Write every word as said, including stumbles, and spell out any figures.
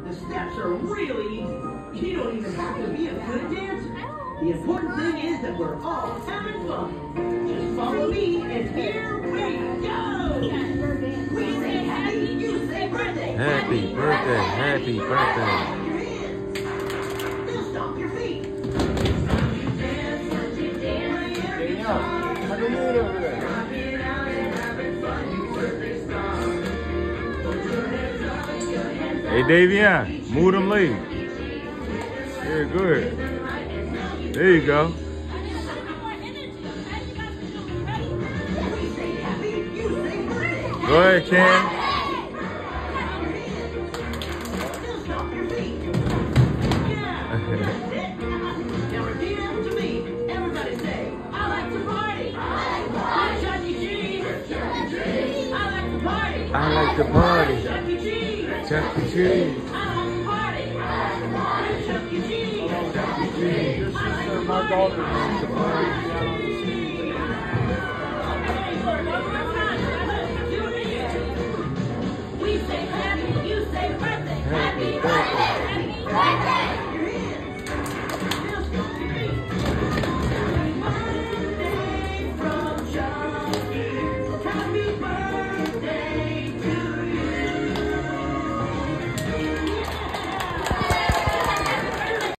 The steps are really easy. You don't even have to be a good dancer. The important thing is that we're all having fun. Just follow me, and here we go. We say happy, you say birthday. Happy birthday, happy birthday. Now stomp your feet. How do you do it over there? Hey, Davion, move them legs. Yeah, good. There you go. Go ahead, Ken. Now repeat after me. Everybody say, I like to party. Chuck E. Cheese. I like to party. I like to party. Chuck E. Cheese. Chuck E. Cheese. I like to party. Chuck E. Cheese. Chuck E. Cheese. Your sister, my daughter, likes to party.